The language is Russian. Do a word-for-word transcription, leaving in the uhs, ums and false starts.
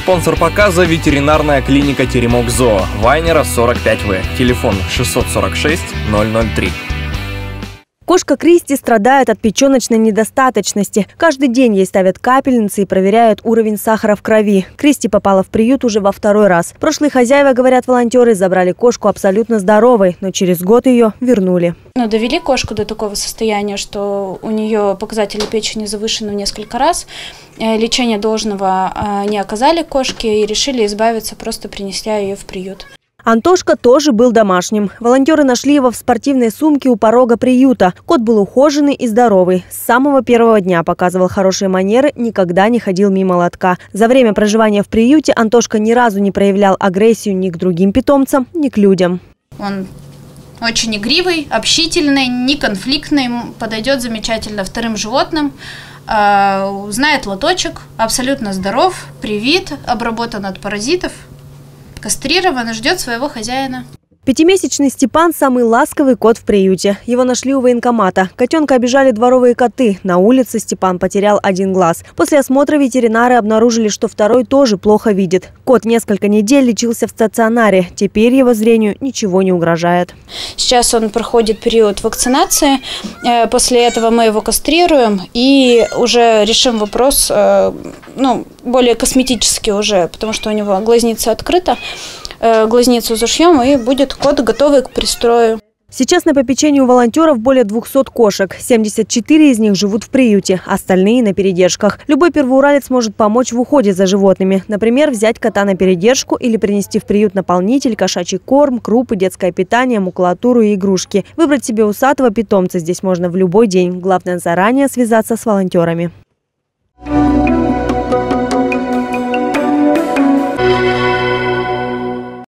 Спонсор показа – ветеринарная клиника «Теремок Зоо», Вайнера сорок пять вэ, телефон шестьсот сорок шесть ноль ноль три. Кошка Кристи страдает от печеночной недостаточности. Каждый день ей ставят капельницы и проверяют уровень сахара в крови. Кристи попала в приют уже во второй раз. Прошлые хозяева, говорят волонтеры, забрали кошку абсолютно здоровой, но через год ее вернули. Но довели кошку до такого состояния, что у нее показатели печени завышены в несколько раз. Лечения должного не оказали кошке и решили избавиться, просто принеся ее в приют. Антошка тоже был домашним. Волонтеры нашли его в спортивной сумке у порога приюта. Кот был ухоженный и здоровый. С самого первого дня показывал хорошие манеры, никогда не ходил мимо лотка. За время проживания в приюте Антошка ни разу не проявлял агрессию ни к другим питомцам, ни к людям. Он очень игривый, общительный, неконфликтный, подойдет замечательно вторым животным. Знает лоточек, абсолютно здоров, привит, обработан от паразитов. Кастрирован и ждет своего хозяина. Пятимесячный Степан – самый ласковый кот в приюте. Его нашли у военкомата. Котенка обижали дворовые коты. На улице Степан потерял один глаз. После осмотра ветеринары обнаружили, что второй тоже плохо видит. Кот несколько недель лечился в стационаре. Теперь его зрению ничего не угрожает. Сейчас он проходит период вакцинации. После этого мы его кастрируем и уже решим вопрос, ну, более косметически уже, потому что у него глазница открыта. Глазницу зашьем, и будет кот готовый к пристрою. Сейчас на попечении у волонтеров более двухсот кошек. семьдесят четыре из них живут в приюте, остальные на передержках. Любой первоуралец может помочь в уходе за животными. Например, взять кота на передержку или принести в приют наполнитель, кошачий корм, крупы, детское питание, макулатуру и игрушки. Выбрать себе усатого питомца здесь можно в любой день. Главное заранее связаться с волонтерами.